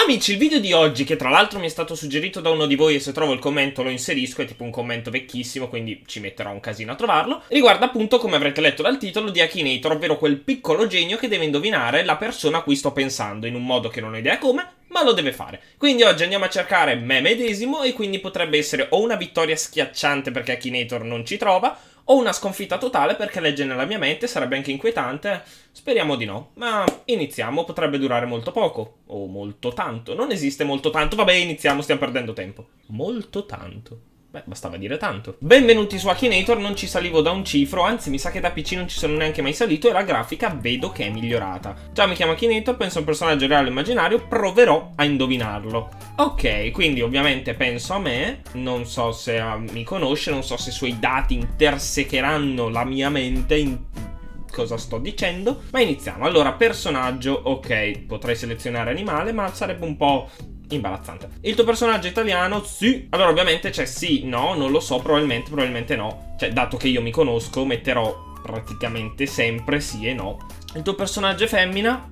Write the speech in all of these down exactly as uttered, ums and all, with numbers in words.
Amici, il video di oggi, che tra l'altro mi è stato suggerito da uno di voi e se trovo il commento lo inserisco, è tipo un commento vecchissimo, quindi ci metterò un casino a trovarlo, riguarda appunto, come avrete letto dal titolo, di Akinator, ovvero quel piccolo genio che deve indovinare la persona a cui sto pensando, in un modo che non ho idea come, ma lo deve fare. Quindi oggi andiamo a cercare me medesimo e quindi potrebbe essere o una vittoria schiacciante perché Akinator non ci trova, o una sconfitta totale perché legge nella mia mente, sarebbe anche inquietante. Speriamo di no, ma iniziamo, potrebbe durare molto poco, o molto tanto. Non esiste molto tanto, vabbè iniziamo, stiamo perdendo tempo. Molto tanto. Beh, bastava dire tanto. Benvenuti su Akinator, non ci salivo da un cifro, anzi mi sa che da P C non ci sono neanche mai salito e la grafica vedo che è migliorata. Già mi chiamo Akinator, penso a un personaggio reale o immaginario, proverò a indovinarlo. Ok, quindi ovviamente penso a me, non so se uh, mi conosce, non so se i suoi dati intersecheranno la mia mente in cosa sto dicendo, ma iniziamo. Allora, personaggio, ok, potrei selezionare animale, ma sarebbe un po' imbarazzante. Il tuo personaggio è italiano? Sì. Allora ovviamente c'è sì, no, non lo so, probabilmente, probabilmente no. Cioè, dato che io mi conosco, metterò praticamente sempre sì e no. Il tuo personaggio è femmina?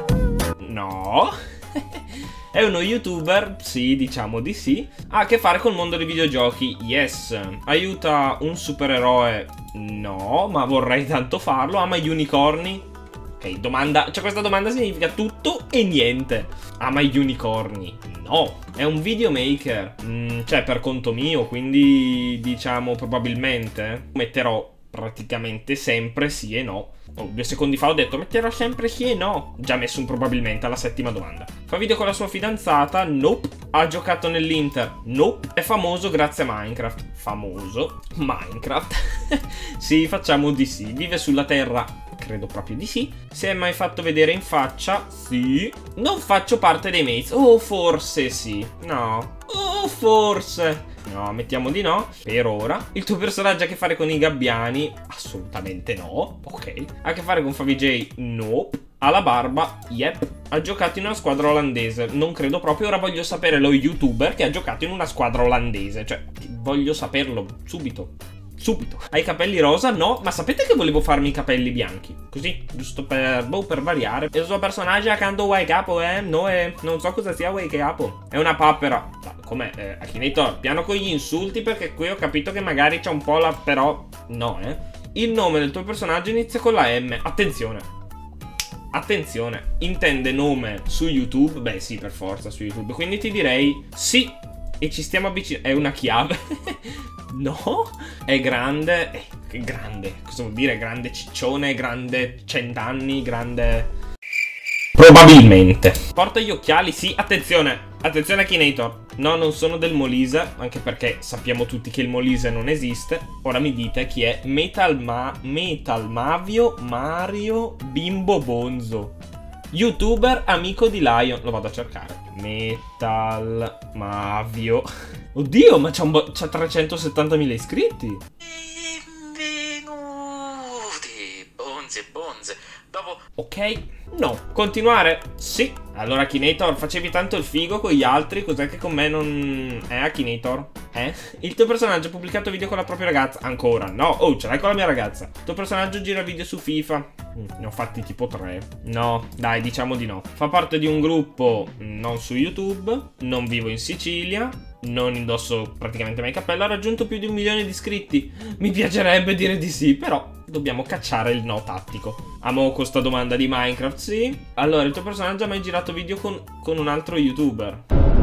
No. È uno youtuber? Sì, diciamo di sì. Ha a che fare col mondo dei videogiochi? Yes. Aiuta un supereroe? No, ma vorrei tanto farlo. Ama gli unicorni? Ok, domanda, cioè questa domanda significa tutto e niente. Ama gli unicorni? No. È un videomaker? Mm, cioè per conto mio, quindi diciamo probabilmente metterò praticamente sempre sì e no. Oh, due secondi fa ho detto metterò sempre sì e no. Già messo un probabilmente alla settima domanda. Fa video con la sua fidanzata? Nope. Ha giocato nell'Inter? Nope. È famoso grazie a Minecraft? Famoso? Minecraft? Sì, facciamo di sì. Vive sulla Terra? Credo proprio di sì. Si è mai fatto vedere in faccia? Sì. Non faccio parte dei mates? Oh, forse sì. No. Oh, forse. No, mettiamo di no. Per ora. Il tuo personaggio ha a che fare con i gabbiani? Assolutamente no. Ok. Ha a che fare con Favij? Nope. Ha la barba? Yep. Ha giocato in una squadra olandese? Non credo proprio. Ora voglio sapere lo youtuber che ha giocato in una squadra olandese. Cioè, voglio saperlo subito. Subito. Hai i capelli rosa? No, ma sapete che volevo farmi i capelli bianchi? Così, giusto per, boh, per variare. E il suo personaggio accanto a Wake Up, eh? No, eh, non so cosa sia Wake Up. È una papera. Com'è? Eh, Akinator, piano con gli insulti perché qui ho capito che magari c'è un po' la... però... no, eh. Il nome del tuo personaggio inizia con la M. Attenzione. Attenzione. Intende nome su YouTube? Beh, sì, per forza su YouTube. Quindi ti direi sì. E ci stiamo avvicinando. È una chiave. No? È grande. Eh, che grande. Cosa vuol dire? Grande ciccione, grande cent'anni, grande... probabilmente. Porta gli occhiali? Sì, attenzione. Attenzione Akinator. No, non sono del Molise, anche perché sappiamo tutti che il Molise non esiste. Ora mi dite chi è. Metal Ma... Metal Mavio Mario Bimbo Bonzo. YouTuber amico di Lion. Lo vado a cercare. Metal Mavio. Oddio, ma c'ha un bo... c'ha trecentosettantamila iscritti. Benvenuti, bonze, bonze. Dopo... ok, no. Continuare? Sì. Allora Akinator, facevi tanto il figo con gli altri, cos'è che con me non... eh, Akinator? Eh? Il tuo personaggio ha pubblicato video con la propria ragazza? Ancora? No. Oh, ce l'hai con la mia ragazza. Il tuo personaggio gira video su FIFA? Mm, ne ho fatti tipo tre. No, dai, diciamo di no. Fa parte di un gruppo non su YouTube. Non vivo in Sicilia. Non indosso praticamente mai cappello. Ha raggiunto più di un milione di iscritti. Mi piacerebbe dire di sì, però dobbiamo cacciare il no tattico. Amo questa domanda di Minecraft, sì. Allora, il tuo personaggio ha mai girato video con, con un altro youtuber?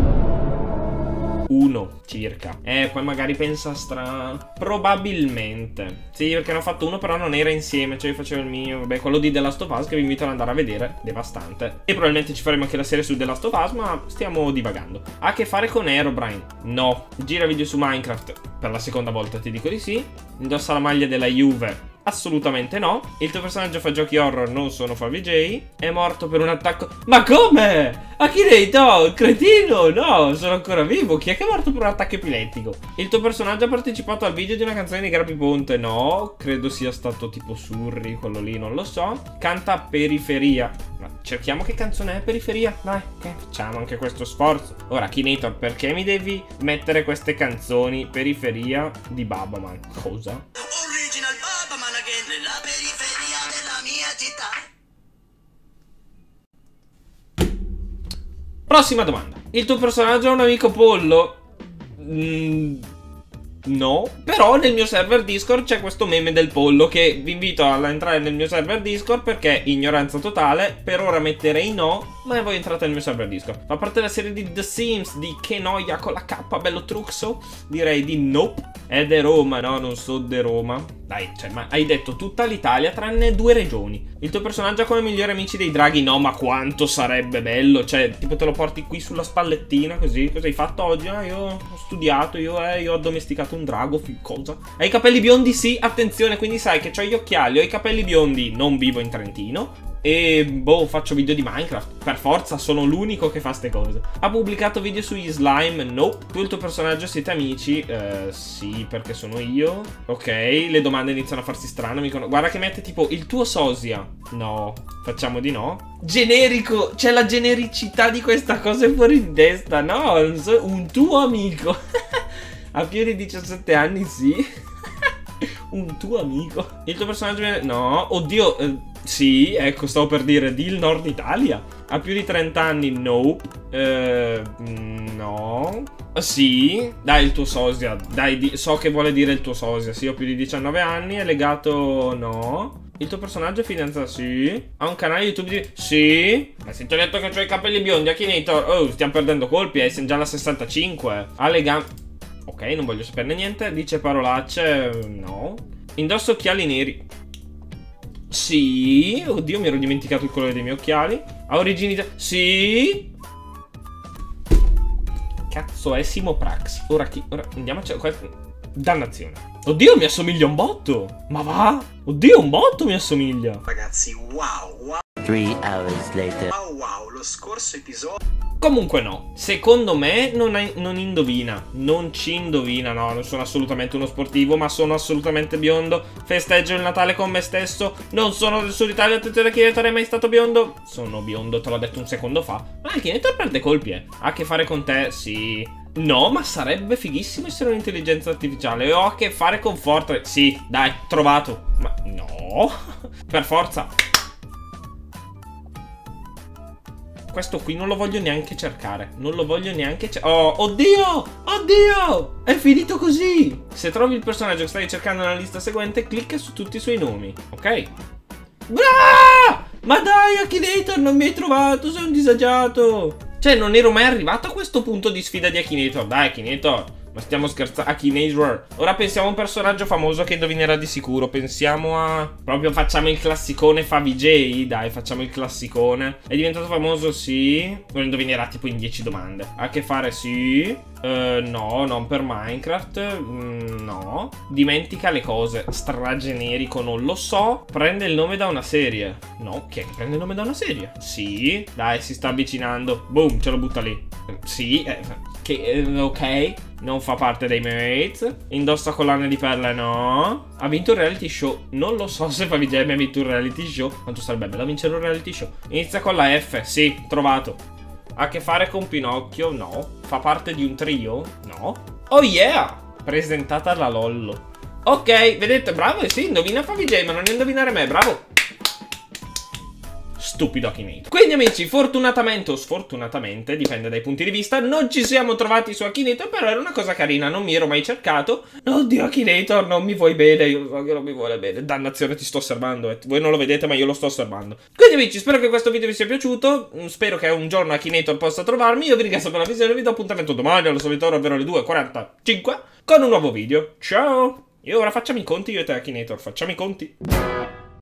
Uno, circa. Eh, poi magari pensa stra... probabilmente. Sì, perché ne ho fatto uno, però non era insieme. Cioè io facevo il mio, vabbè, quello di The Last of Us, che vi invito ad andare a vedere. Devastante. E probabilmente ci faremo anche la serie su The Last of Us, ma stiamo divagando. Ha a che fare con Herobrine? No. Gira video su Minecraft? Per la seconda volta ti dico di sì. Indossa la maglia della Juve? Assolutamente no. Il tuo personaggio fa giochi horror? Non sono Favij. È morto per un attacco... ma come? Akinator, cretino? No, sono ancora vivo. Chi è che è morto per un attacco epilettico? Il tuo personaggio ha partecipato al video di una canzone di Grappi Ponte? No, credo sia stato tipo Surri, quello lì, non lo so. Canta Periferia. Ma cerchiamo che canzone è Periferia. Dai, ok, facciamo anche questo sforzo. Ora, Akinator, perché mi devi mettere queste canzoni? Periferia di Babaman. Cosa? Original Babaman again, nella periferia della mia città. Prossima domanda. Il tuo personaggio è un amico pollo? Mm, no. Però nel mio server Discord c'è questo meme del pollo che vi invito ad entrare nel mio server Discord perché ignoranza totale. Per ora metterei no, ma voi entrate nel mio server Discord. Fa parte della serie di The Sims di Che noia con la K, bello truxo? Direi di nope. È de Roma, no, non so de Roma. Dai, cioè, ma hai detto tutta l'Italia tranne due regioni. Il tuo personaggio è come migliori amici dei draghi? No, ma quanto sarebbe bello. Cioè, tipo te lo porti qui sulla spallettina così. Cosa hai fatto oggi? Ah, io ho studiato, io, eh, io ho addomesticato un drago. Cosa? Hai i capelli biondi? Sì, attenzione, quindi sai che ho gli occhiali, ho i capelli biondi, non vivo in Trentino. E boh, faccio video di Minecraft. Per forza, sono l'unico che fa ste cose. Ha pubblicato video sugli slime? Nope. Tu e il tuo personaggio siete amici? Eh, sì, perché sono io. Ok, le domande iniziano a farsi strane. Mi con... Guarda che mette tipo il tuo sosia. No, facciamo di no. Generico, c'è la genericità di questa cosa fuori di testa. No, non so, un tuo amico. Ha più di diciassette anni, sì. Un tuo amico. Il tuo personaggio viene... No, oddio... Eh... Sì, ecco, stavo per dire del Nord Italia. Ha più di trenta anni? Nope. Eh, no. Sì. Dai, il tuo sosia. Dai, di so che vuole dire il tuo sosia. Sì, ho più di diciannove anni. È legato? No. Il tuo personaggio è fidanzato? Sì. Ha un canale YouTube di... Sì. Ma se ti ho detto che ho i capelli biondi, Akinator. Oh, stiamo perdendo colpi, eh. Siamo già alla sessantacinque. Ha le gambe... Ok, non voglio saperne niente. Dice parolacce? No. Indossa occhiali neri? Sì. Oddio, mi ero dimenticato il colore dei miei occhiali. Ha origini... Sì. Cazzo è Simo Prax. Ora chi... Ora andiamo a... Dannazione. Oddio, mi assomiglia un botto. Ma va? Oddio, un botto mi assomiglia. Ragazzi, wow, wow. Three hours later. Wow, wow, lo scorso episodio... Comunque no, secondo me non, hai, non indovina, non ci indovina, no, non sono assolutamente uno sportivo, ma sono assolutamente biondo, festeggio il Natale con me stesso, non sono del Sud Italia, attenzione, Akinator è mai stato biondo? Sono biondo, te l'ho detto un secondo fa, ma Akinator perde colpi, eh, ha a che fare con te, sì, no, ma sarebbe fighissimo essere un'intelligenza artificiale, ho a che fare con Fortnite, sì, dai, trovato, ma no, per forza. Questo qui non lo voglio neanche cercare. Non lo voglio neanche cercare. Oh, oddio! Oddio! È finito così! Se trovi il personaggio che stai cercando nella lista seguente, clicca su tutti i suoi nomi. Ok? Ah! Ma dai, Akinator, non mi hai trovato, sei un disagiato. Cioè, non ero mai arrivato a questo punto di sfida di Akinator. Dai, Akinator. Ma stiamo scherzando. Akinator. Ora pensiamo a un personaggio famoso che indovinerà di sicuro. Pensiamo a... Proprio facciamo il classicone fa V J. Dai, facciamo il classicone. È diventato famoso? Sì. Lo indovinerà tipo in dieci domande. Ha a che fare? Sì. Uh, no, non per Minecraft. Mm, no. Dimentica le cose. Stragenerico, non lo so. Prende il nome da una serie. No, chi è che prende il nome da una serie? Sì. Dai, si sta avvicinando. Boom, ce lo butta lì. Sì, eh, che, eh, ok. Non fa parte dei mates. Indossa collane di perle, no. Ha vinto un reality show. Non lo so se fa V J ma ha vinto un reality show. Quanto sarebbe bello vincere un reality show. Inizia con la F. Sì, trovato. Ha a che fare con Pinocchio? No. Fa parte di un trio? No. Oh yeah! Presentata da Lollo. Ok, vedete, bravo, e sì, indovina fa V J ma non indovinare me, bravo. Stupido Akinator. Quindi amici, fortunatamente o sfortunatamente, dipende dai punti di vista, non ci siamo trovati su Akinator, però era una cosa carina, non mi ero mai cercato. Oddio Akinator, non mi vuoi bene, io so che non mi vuole bene. Dannazione, ti sto osservando, eh. Voi non lo vedete ma io lo sto osservando. Quindi amici, spero che questo video vi sia piaciuto, spero che un giorno Akinator possa trovarmi. Io vi ringrazio per la visione, vi do appuntamento domani alla solita ora, ovvero le due e quarantacinque, con un nuovo video. Ciao! E ora facciamo i conti io e te Akinator, facciamo i conti.